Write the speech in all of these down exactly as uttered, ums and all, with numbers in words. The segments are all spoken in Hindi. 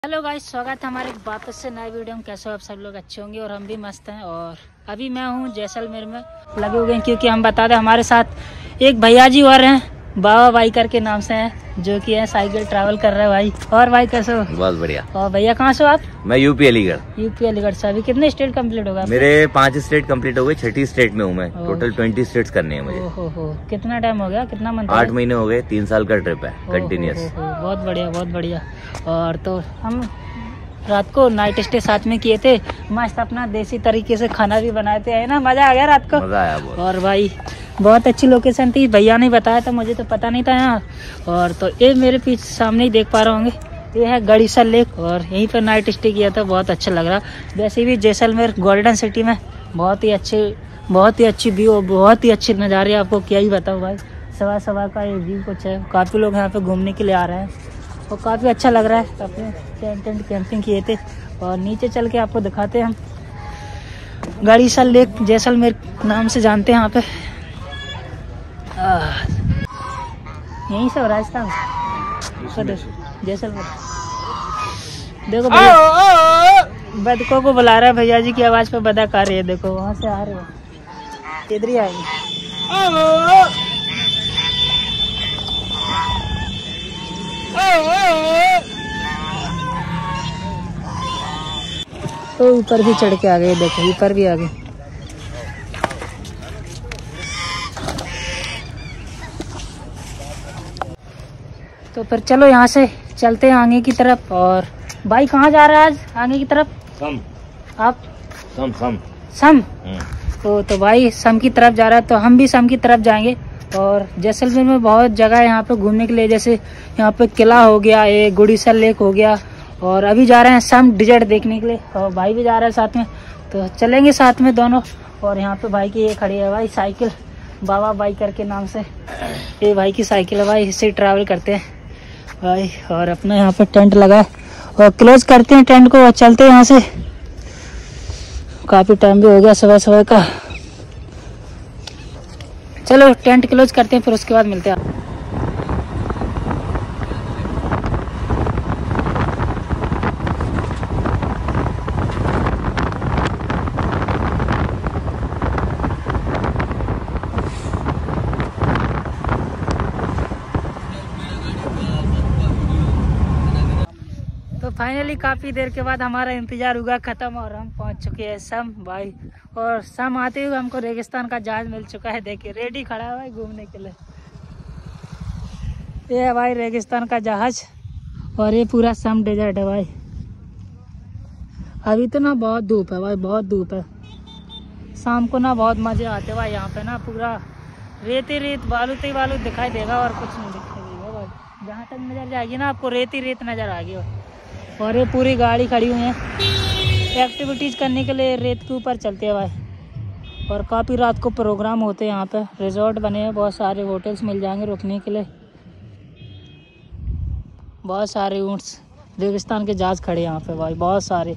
हेलो गाइस, स्वागत है हमारे एक वापस से नए वीडियो में। कैसे हो आप सब लोग? अच्छे होंगे और हम भी मस्त हैं। और अभी मैं हूँ जैसलमेर में लगे हुए हैं, क्योंकि हम बता दें हमारे साथ एक भैया जी और हैं, बाबा बाइकर के नाम से हैं, जो कि है साइकिल ट्रैवल कर रहे हैं भाई। और भाई कैसे हो? बहुत बढ़िया। और भैया कहाँ से हो आप? मैं यूपी अलीगढ़। यूपी अलीगढ़ से। अभी कितने स्टेट कंप्लीट होगा? मेरे पांच स्टेट कंप्लीट हो गए, छठी स्टेट में हूँ मैं। टोटल ट्वेंटी स्टेट्स करने हैं मुझे। ओहो हो, कितना टाइम हो गया? कितना मंथ? आठ महीने हो गए, तीन साल का ट्रिप है कंटिन्यूस। बहुत बढ़िया, बहुत बढ़िया। और तो हम रात को नाइट स्टे साथ में किए थे, मस्त अपना देसी तरीके से खाना भी बनाए थे, है ना? मजा आ गया रात को। मजा आया बहुत। और भाई बहुत अच्छी लोकेशन थी, भैया ने बताया था, मुझे तो पता नहीं था यहाँ। और तो ये मेरे पीछे सामने ही देख पा रहे होंगे, ये है गड़ीसर लेक, और यहीं पर नाइट स्टे किया था। बहुत अच्छा लग रहा। वैसे भी जैसलमेर गोल्डन सिटी में बहुत ही अच्छे बहुत ही अच्छी व्यू, बहुत ही अच्छे नज़ारे, आपको क्या ही बताऊँ भाई। सवा सवा का ये व्यू कुछ है। काफ़ी लोग यहाँ पे घूमने के लिए आ रहे हैं और काफ़ी अच्छा लग रहा है। अपने टेंट टेंट कैंपिंग किए थे। और नीचे चल के आपको दिखाते हैं हम। गड़ीसर लेक जैसलमेर नाम से जानते हैं यहाँ पे। यहीं से राजस्थान जैसलमेर। देखो बतखों को बुला रहा है भैया जी की आवाज़ पे, बतख आ रही है। देखो वहाँ से आ रहे हो, इधर ही आएंगे। तो ऊपर भी चढ़ के आ गए। देखो ऊपर भी आ गए। तो फिर चलो यहाँ से चलते हैं आगे की तरफ। और भाई कहाँ जा रहा है आज आगे की तरफ? सम। आप? सम सम सम। तो तो भाई सम की तरफ जा रहा है, तो हम भी सम की तरफ जाएंगे। और जैसलमेर में बहुत जगह है यहाँ पे घूमने के लिए, जैसे यहाँ पे किला हो गया, ये गड़ीसर लेक हो गया। और अभी जा रहे हैं सम डिजर्ट देखने के लिए, और भाई भी जा रहा है साथ में, तो चलेंगे साथ में दोनों। और यहाँ पे भाई की ये खड़ी है भाई साइकिल, बाबा बाइकर के नाम से। ये भाई की साइकिल है भाई, इससे ट्रैवल करते हैं भाई। और अपना यहाँ पे टेंट लगा है, और क्लोज करते हैं टेंट को और चलते हैं यहाँ से। काफ़ी टाइम भी हो गया सुबह सुबह का। चलो टेंट क्लोज करते हैं, फिर उसके बाद मिलते हैं। तो फाइनली काफ़ी देर के बाद हमारा इंतज़ार हुआ ख़त्म, और हम पहुंच चुके हैं सम भाई। और सम आते हुए हमको रेगिस्तान का जहाज़ मिल चुका है। देखिए रेडी खड़ा है भाई घूमने के लिए। ये है भाई रेगिस्तान का जहाज़, और ये पूरा सम डेजर्ट है भाई। अभी तो ना बहुत धूप है भाई, बहुत धूप है। शाम को ना बहुत मज़े आते भाई यहाँ पे ना। पूरा रेत ही रेत, बालू ही बालू दिखाई देगा, और कुछ नहीं दिखाई देगा भाई। जहाँ तक नज़र जाएगी ना आपको रेत ही रेत नज़र आएगी। और ये पूरी गाड़ी खड़ी हुई है एक्टिविटीज़ करने के लिए, रेत के ऊपर चलते हैं भाई। और काफ़ी रात को प्रोग्राम होते हैं यहाँ पे। रिजॉर्ट बने हैं, बहुत सारे होटल्स मिल जाएंगे रुकने के लिए। बहुत सारे ऊँट्स, रेगिस्तान के जहाज़ खड़े हैं यहाँ पे भाई, बहुत सारे।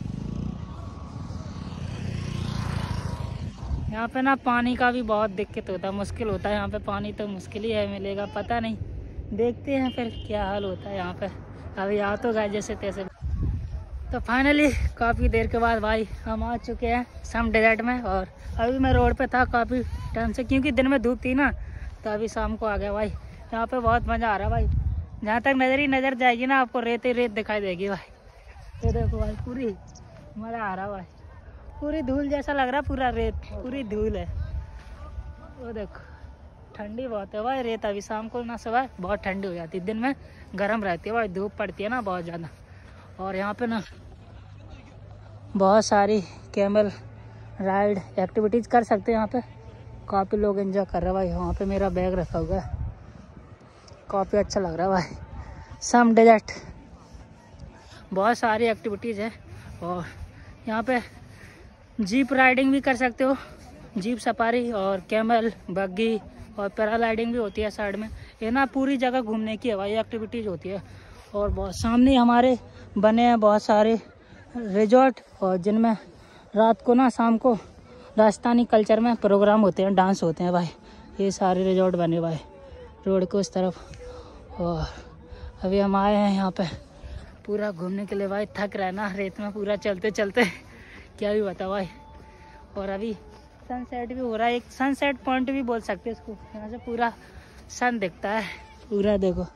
यहाँ पे ना पानी का भी बहुत दिक्कत होता है, मुश्किल होता है यहाँ पे। पानी तो मुश्किल ही है, मिलेगा पता नहीं, देखते हैं फिर क्या हाल होता है यहाँ पे। अभी आ तो गए जैसे तैसे। तो फाइनली काफ़ी देर के बाद भाई हम आ चुके हैं सम डेजर्ट में। और अभी मैं रोड पे था काफ़ी टाइम से, क्योंकि दिन में धूप थी ना, तो अभी शाम को आ गया भाई। यहाँ पे बहुत मज़ा आ रहा है भाई। जहाँ तक नज़र ही नज़र जाएगी ना आपको रेत ही रेत दिखाई देगी भाई। तो देखो भाई पूरी मज़ा आ रहा है भाई। पूरी धूल जैसा लग रहा है, पूरा रेत, पूरी धूल है। वो देखो ठंडी बहुत है भाई रेत। अभी शाम को ना सुबह बहुत ठंडी हो जाती है, दिन में गर्म रहती है भाई, धूप पड़ती है ना बहुत ज़्यादा। और यहाँ पे ना बहुत सारी कैमल राइड एक्टिविटीज़ कर सकते हैं यहाँ पे। काफ़ी लोग एंजॉय कर रहे हैं भाई। वहाँ पे मेरा बैग रखा हुआ है, काफ़ी अच्छा लग रहा है भाई। सम डेजर्ट बहुत सारी एक्टिविटीज़ है। और यहाँ पे जीप राइडिंग भी कर सकते हो, जीप सफारी, और कैमल, बग्गी, और पैराग्लाइडिंग भी होती है साइड में। ये ना पूरी जगह घूमने की है भाई एक्टिविटीज़ होती है। और बहुत सामने हमारे बने हैं बहुत सारे रिजॉर्ट, और जिनमें रात को ना शाम को राजस्थानी कल्चर में प्रोग्राम होते हैं, डांस होते हैं भाई। ये सारे रिजॉर्ट बने भाई रोड के उस तरफ। और अभी हम आए हैं यहाँ पे पूरा घूमने के लिए भाई थक रहा है ना रेत में पूरा चलते चलते क्या भी बता भाई। और अभी सनसेट भी हो रहा है, एक सनसेट पॉइंट भी बोल सकते हैं इसको, यहाँ से पूरा सन दिखता है पूरा। देखो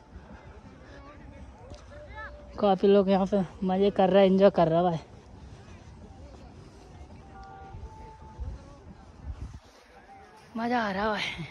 काफी लोग यहाँ पे मजे कर रहे हैं, एंजॉय कर रहा है भाई। मजा आ रहा है।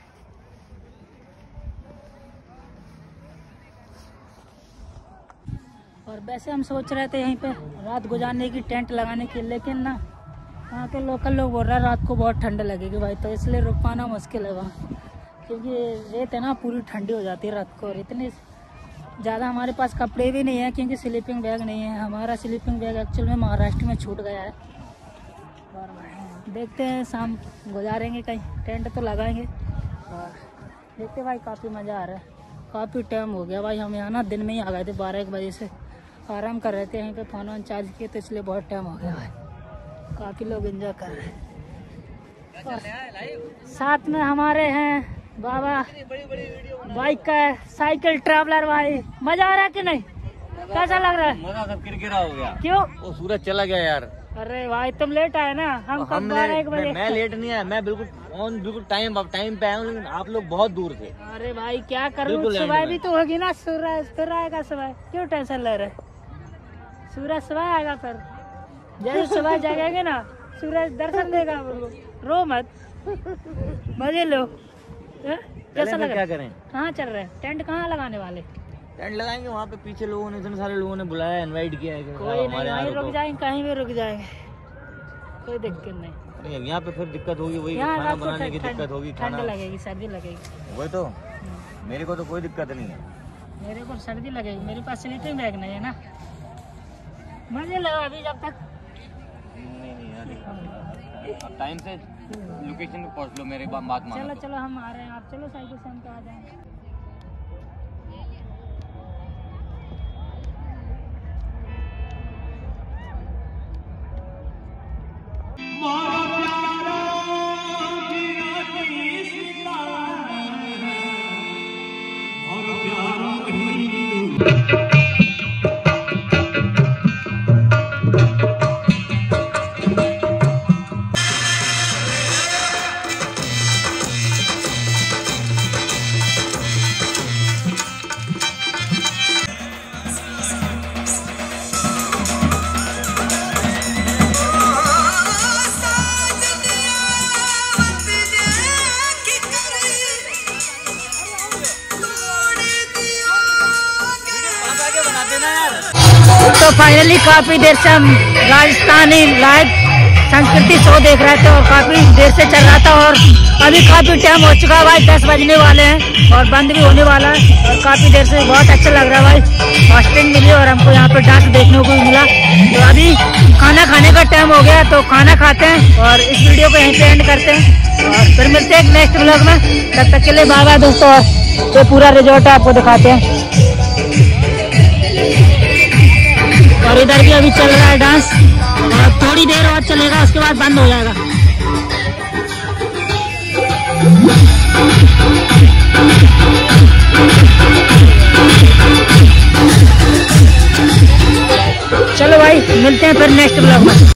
और वैसे हम सोच रहे थे यहीं पे रात गुजारने की, टेंट लगाने की, लेकिन ना वहाँ के लोकल लोग बोल रहे हैं रात को बहुत ठंड लगेगी भाई, तो इसलिए रुक पाना मुश्किल है वहाँ, क्योंकि रेत है ना पूरी ठंडी हो जाती है रात को। और इतने ज़्यादा हमारे पास कपड़े भी नहीं है, क्योंकि स्लीपिंग बैग नहीं है। हमारा स्लीपिंग बैग एक्चुअल में महाराष्ट्र में छूट गया है। और देखते हैं शाम गुजारेंगे कहीं, टेंट तो लगाएंगे और देखते भाई। काफ़ी मज़ा आ रहा है, काफ़ी टाइम हो गया भाई। हम यहाँ ना दिन में ही आ गए थे, बारह एक बजे से आराम कर रहे थे यहीं पे, फ़ोन वोन चार्ज किए, तो इसलिए बहुत टाइम हो गया भाई। काफ़ी लोग एंजॉय कर रहे हैं। और साथ में हमारे हैं बाबा बाइक का साइकिल ट्रैवलर भाई। मजा आ रहा है कि नहीं, कैसा लग रहा है? मजा सब किरकिरा हो गया। क्यों? वो सूरज चला गया यार। अरे भाई तुम लेट आए ना, हम कब बारह एक बजे। मैं लेट नहीं आया, मैं बिल्कुल ऑन बिल्कुल टाइम टाइम पे आया हूँ, लेकिन आप लोग बहुत दूर थे। अरे भाई क्या करूँ, सुबह भी तो होगी ना, सूरज फिर आएगा सुबह, क्यों टेंशन ले रहे? सूरज सुबह आएगा, फिर जैसे सुबह जागेंगे ना सूरज दर्शन देगा। रो मत, मजे लो। कैसा लग रहा है? क्या करें, कहाँ चल रहे हैं? टेंट कहाँ लगाने वाले? टेंट लगाएंगे वहाँ पे, पीछे लोगों ने, इतने सारे लोगों ने बुलाया, इनवाइट किया है। कोई नहीं, वहीं रुक जाएंगे, कहीं भी रुक जाएंगे, कोई दिक्कत नहीं। यहाँ पे फिर दिक्कत होगी, वही खाना बनाने की दिक्कत होगी, ठंड लगेगी, सर्दी लगेगी। वही तो, मेरे को तो कोई दिक्कत नहीं है। मेरे को सर्दी लगेगी, मेरे पास स्लीपिंग बैग नहीं है ना। मजे लो अभी जब तक। नहीं नहीं यार, अब टाइम से लोकेशन पे पहुँच लो, मेरी बात मानो। चलो चलो हम आ रहे हैं, आप चलो साइकिल से हम तो आ जाएंगे। तो फाइनली काफी देर से हम राजस्थानी लाइव संस्कृति शो देख रहे थे और काफी देर से चल रहा था, और अभी काफी टाइम हो चुका है भाई, दस बजने वाले हैं और बंद भी होने वाला है। और काफी देर से बहुत अच्छा लग रहा है भाई, हॉस्टिंग मिली और हमको यहाँ पे डांस देखने को मिला। तो अभी खाना खाने का टाइम हो गया, तो खाना खाते हैं और इस वीडियो को यहीं पे एंड करते हैं और फिर मिलते हैं नेक्स्ट ब्लॉग में। तब तक के लिए बाय बाय दोस्तों। ये पूरा रिजॉर्ट है, आपको दिखाते हैं। और इधर भी अभी चल रहा है डांस, और थोड़ी देर और चलेगा, उसके बाद बंद हो जाएगा। चलो भाई मिलते हैं फिर नेक्स्ट ब्लॉग में।